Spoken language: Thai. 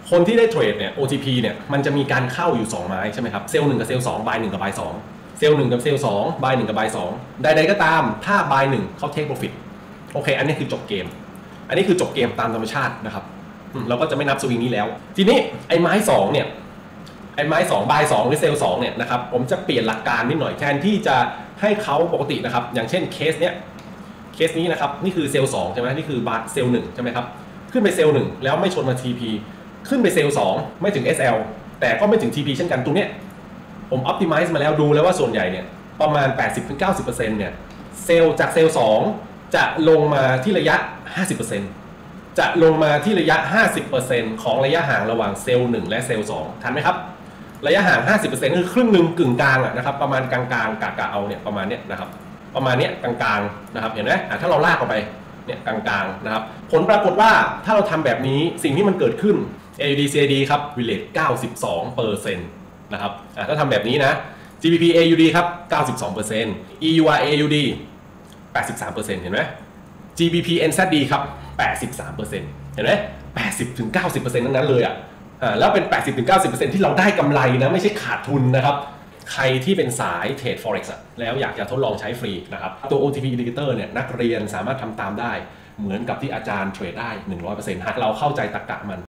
คนที่ได้เทรดเนี่ย OTP เนี่ยมันจะมีการเข้าอยู่2ไม้ใช่ไหมครับเซลล์1กับเซลล์2 buy 1กับ buy 2เซลล์1กับเซลล์2 buy 1กับ buy 2ใดๆก็ตามถ้า buy 1เขา take profit โอเคอันนี้คือจบเกมอันนี้คือจบเกมตามธรรมชาตินะครับเราก็จะไม่นับสวิงนี้แล้วทีนี้ไอ้ไม้2เนี่ยไอ้ไม้2 buy 2หรือเซลล์2เนี่ยนะครับผมจะเปลี่ยนหลักการนิดหน่อยแทนที่จะให้เขาปกตินะครับอย่างเช่นเคสนี้นะครับนี่คือเซลล์2ใช่ไหมนี่คือเซลล์1ใช่ไหมครับขึ้นไปเซลล์1แล้วไม่ชนมา TP ขึ้นไปเซลล์2ไม่ถึง SL แต่ก็ไม่ถึง TP เช่นกันตรงเนี้ยผม optimize มาแล้วดูแล้วว่าส่วนใหญ่เนี่ยประมาณ 80-90% เนี่ยเซลล์จากเซลล์2จะลงมาที่ระยะ 50% จะลงมาที่ระยะ 50% ของระยะห่างระหว่างเซลล์1และเซลล์2ทันไหมครับระยะห่าง 50% คือครึ่งหนึ่งกึ่งกลางนะครับประมาณกลางๆกะเอาเนี่ยประมาณเนี้ยนะครับประมาณเนี้ยกลางๆนะครับเห็นไหมถ้าเราลากออกไปเนี่ยกลางๆนะครับผลปรากฏว่าถ้าเราทำแบบนี้สิ่งที่มันเกิดขึ้น AUD CAD ครับ relate 92% นะครับถ้าทำแบบนี้นะ GBP AUD ครับ 92% EUR AUD 83% เห็นไหม GBP NZD ครับ 83% เห็นไหม 80-90% นั้นเลยแล้วเป็น 80-90% ที่เราได้กำไรนะไม่ใช่ขาดทุนนะครับใครที่เป็นสายเทรด Forex แล้วอยากจะทดลองใช้ฟรีนะครับตัว OTP Indicator เนี่ยนักเรียนสามารถทำตามได้เหมือนกับที่อาจารย์เทรดได้ 100% หากเราเข้าใจตรรกะมัน